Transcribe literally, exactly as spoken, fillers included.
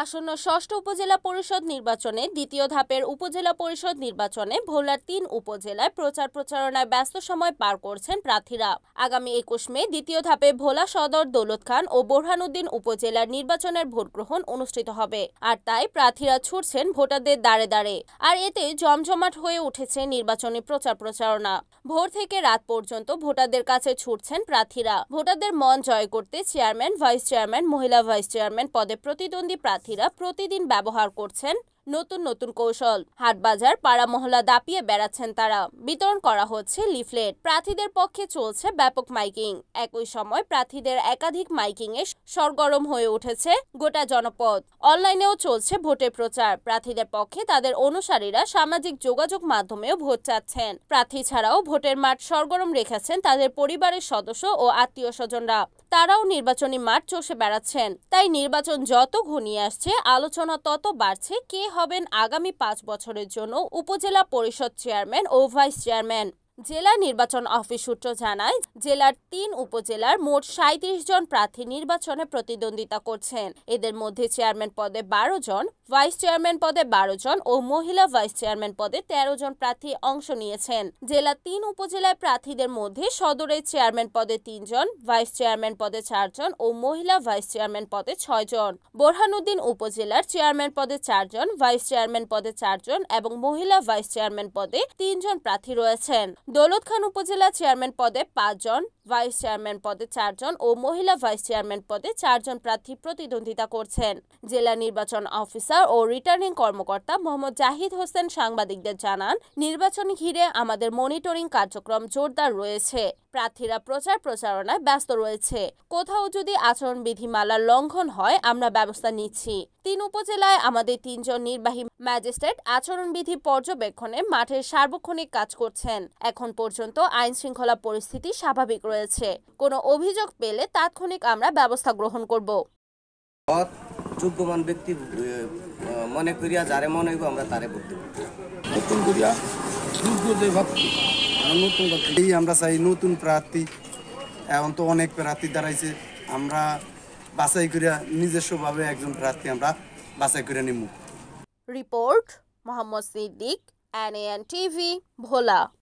আসন্ন ষষ্ঠ উপজেলা পরিষদ নির্বাচনে দ্বিতীয় ধাপের উপজেলা পরিষদ নির্বাচনে ভোলার তিন উপজেলায় প্রচার প্রচারণায় ব্যস্ত সময় পার করছেন প্রার্থীরা। আগামী একুশ মে দ্বিতীয় ধাপে ভোলা সদর, দৌলত খান ও বোরহানুদ্দিন উপজেলার নির্বাচনের ভোট গ্রহণ অনুষ্ঠিত হবে। আর তাই প্রার্থীরা ছুটছেন ভোটারদের দাঁড়ে দাঁড়ে। আর এতে জমজমাট হয়ে উঠেছে নির্বাচনী প্রচার প্রচারণা। ভোর থেকে রাত পর্যন্ত ভোটারদের কাছে ছুটছেন প্রার্থীরা। ভোটারদের মন জয় করতে চেয়ারম্যান, ভাইস চেয়ারম্যান, মহিলা ভাইস চেয়ারম্যান পদে প্রতিদ্বন্দ্বী প্রার্থীরা প্রতিদিন ব্যবহার করছেন নতুন নতুন কৌশল। হাট বাজার, পাড়া মহল্লা দাপিয়ে বেড়াচ্ছেন তারা। বিতরণ করা হচ্ছে লিফলেট। প্রার্থীদের পক্ষে চলছে ব্যাপক মাইকিং। একই সময় প্রার্থীদের একাধিক মাইকিং এ সরগরম হয়ে উঠেছে গোটা জনপদ। অনলাইনেও চলছে ভোটের প্রচার। প্রার্থীদের পক্ষে তাদের অনুসারীরা সামাজিক যোগাযোগ মাধ্যমেও ভোট চাচ্ছেন। প্রার্থী ছাড়াও ভোটের মাঠ সরগরম রেখেছেন তাদের পরিবারের সদস্য ও আত্মীয় স্বজনরা। তারাও নির্বাচনী মাঠ চষে বেড়াচ্ছেন। তাই নির্বাচন যত ঘনিয়ে আসছে, আলোচনা তত বাড়ছে কে হবেন আগামী পাঁচ বছরের জন্য উপজেলা পরিষদ চেয়ারম্যান ও ভাইস চেয়ারম্যান। জেলা নির্বাচন অফিস সূত্র জানায়, জেলার তিন উপজেলার মোট সাঁইত্রিশ জন প্রার্থী নির্বাচনে প্রতিদ্বন্দ্বিতা করছেন। এদের মধ্যে চেয়ারম্যান পদে বারো জন, ভাইস চেয়ারম্যান পদে বারো জন ও মহিলা ভাইস চেয়ারম্যান পদে তেরো জন প্রার্থী অংশ নিয়েছেন। জেলা তিন উপজেলার প্রার্থীদের মধ্যে সদরের চেয়ারম্যান পদে তিনজন, ভাইস চেয়ারম্যান পদে চারজন ও মহিলা ভাইস চেয়ারম্যান পদে ছয় জন। বোরহানুদ্দিন উপজেলার চেয়ারম্যান পদে চারজন, ভাইস চেয়ারম্যান পদে চারজন এবং মহিলা ভাইস চেয়ারম্যান পদে তিনজন প্রার্থী রয়েছেন। দৌলত খান উপজেলা চেয়ারম্যান পদে পাঁচজন, ভাইস চেয়ারম্যান পদে চারজন ও মহিলা ভাইস চেয়ারম্যান পদে চারজন প্রার্থী প্রতিদ্বন্দ্বিতা করছেন। জেলা নির্বাচন অফিসার ও রিটার্নিং কর্মকর্তা মোহাম্মদ জাহিদ হোসেন সাংবাদিকদের জানান, নির্বাচন ঘিরে আমাদের মনিটরিং কার্যক্রম জোরদার রয়েছে। প্রার্থীরা প্রচার প্রচারণায় ব্যস্ত রয়েছে। কোথাও যদি আচরণবিধিমালার লঙ্ঘন হয়, আমরা ব্যবস্থা নিচ্ছি। তিন উপজেলায় আমাদের তিনজন নির্বাহী ম্যাজিস্ট্রেট আচরণবিধি পর্যবেক্ষণে মাঠের সার্বক্ষণিক কাজ করছেন। এখন পর্যন্ত আইন শৃঙ্খলা পরিস্থিতি স্বাভাবিক রয়েছে। কোনো অভিযোগ পেলে তাৎক্ষণিক আমরা ব্যবস্থা গ্রহণ করব। যোগ্যমান ব্যক্তি মনে করিয়া যারে মনে হইব আমরা তারে ভোট দেব। নতুন করিয়া নতুন এই আমরা চাই নতুন প্রার্থী। এখন তো অনেক প্রার্থী দাঁড়াইছে, আমরা বাছাই করিয়া নিজস্বভাবে একজন প্রার্থী আমরা বাছাই করে নিব। Report Mohammad Siddique, NAN TV, ভোলা।